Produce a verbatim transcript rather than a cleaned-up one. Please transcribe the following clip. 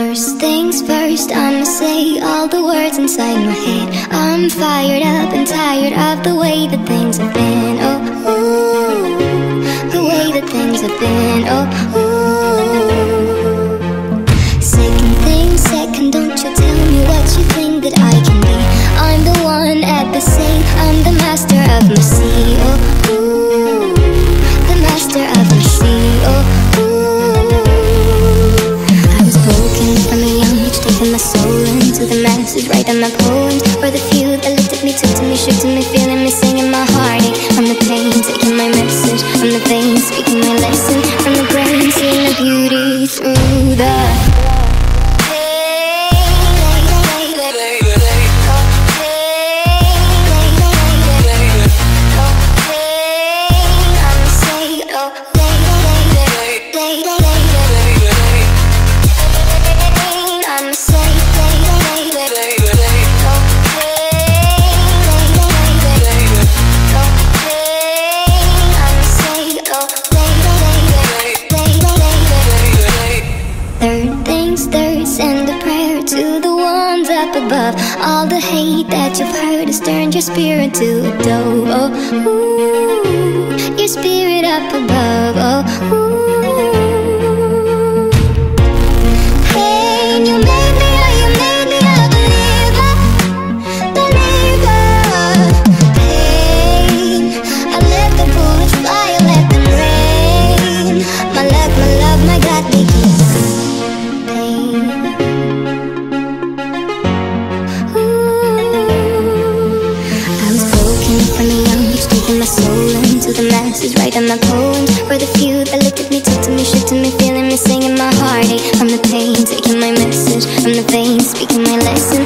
First things first, I'ma say all the words inside my head. I'm fired up and tired of the way that things have been. Oh, ooh, the way that things have been. Oh, ooh. Second thing second, don't you tell me what you think that I can be. I'm the one at the same, I'm the master of my sea. Oh, ooh, the master of my sea. Oh, ooh. From a young age, taking my soul into the masses, writing my poems for the few that looked at me, took to me, shook to me, feeling me, singing my heartache. From the pain, taking my message, from the veins, speaking my lesson, from the brain, seeing the beauty through the above. All the hate that you've heard has turned your spirit to a dove. Oh, ooh, your spirit up above. Oh, ooh. Hey, you made me, oh, you made me a believer, believer. Pain, I let the bullets fly, I let them rain. My love, my love, my God, they keep pain. From a young age, taking my soul into the masses, writing my poems for the few that looked at me, took to me, shook to me, feeling me, singing my heartache. From the pain, taking my message, from the veins, speaking my lesson,